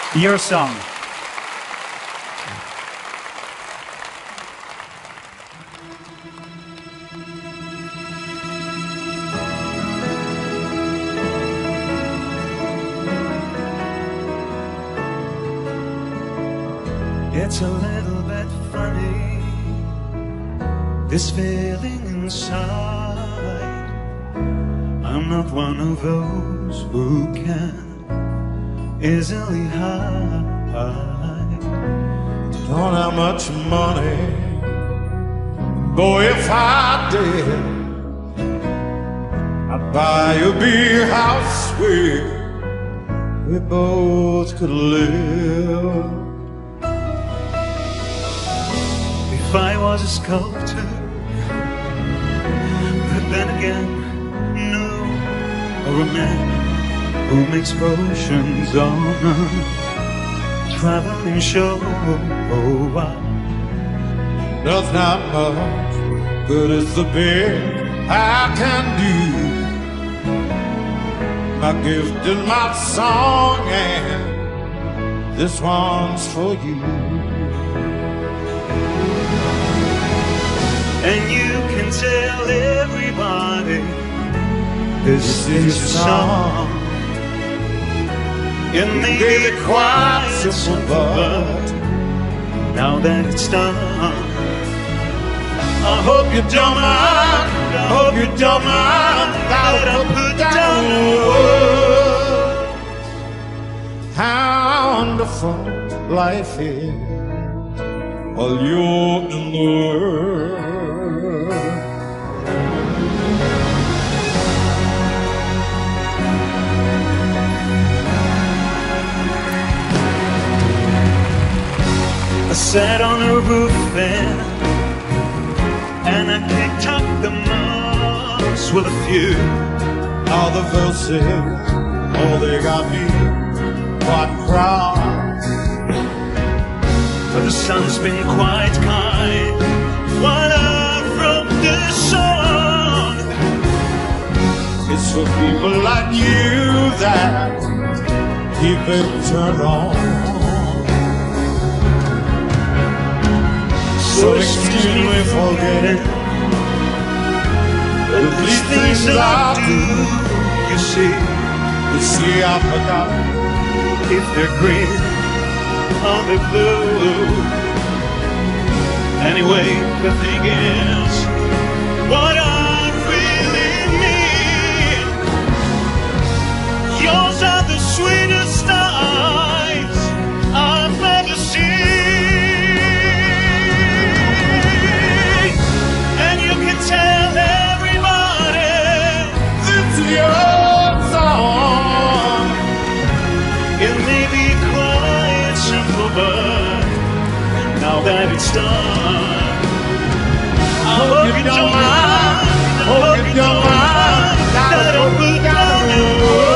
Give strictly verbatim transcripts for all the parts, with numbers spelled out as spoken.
Your song. It's a little bit funny, this feeling inside. I'm not one of those who can easily hide. Don't have much money, boy, if I did, I'd buy a big house where we both could live. If I was a sculptor, but then again, no, or a man who makes potions on a traveling show. Oh, wow. Does not much, but it's the best I can do. My gift is my song, and this one's for you. And you can tell everybody this is your song. It may be quite simple, but now that it's done, I hope you don't mind, I hope you don't mind that I put down words. How wonderful life is while you're in the world. I sat on a roof there, and I picked up the moss with a few. All the verses, oh, they got me quite proud. But the sun's been quite kind while I wrote this song. It's for people like you that keep it turned on. So excuse me for getting but these things that I do, you see, you see I forgot if they're green or they're blue. Anyway, the thing is, what I really mean, yours are the sweetest eyes I've ever seen. Tell everybody it's your song. It may be quite simple, but now that it's done, I hope you don't mind, I hope you don't mind that I don't put down your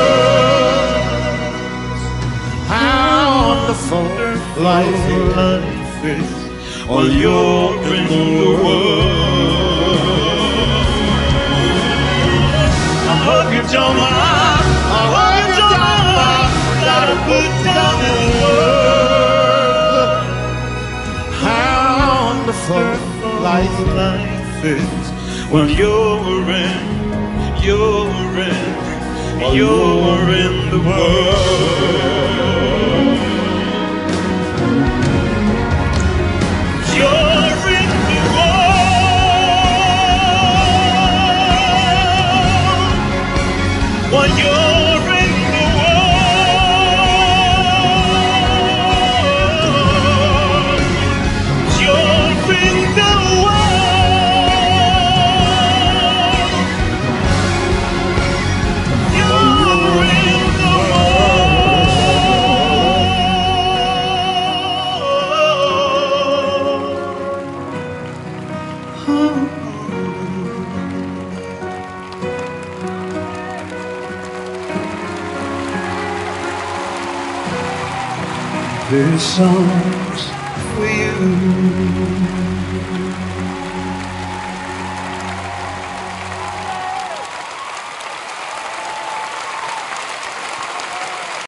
words. How wonderful life is while you're in the world. I hope you don't mind, I hope you don't mind that I put down the world. How wonderful life is when you're in, you're in, you're in the world. You're in the world when you're in the world. You're in the world. You're in the world. This song's for you.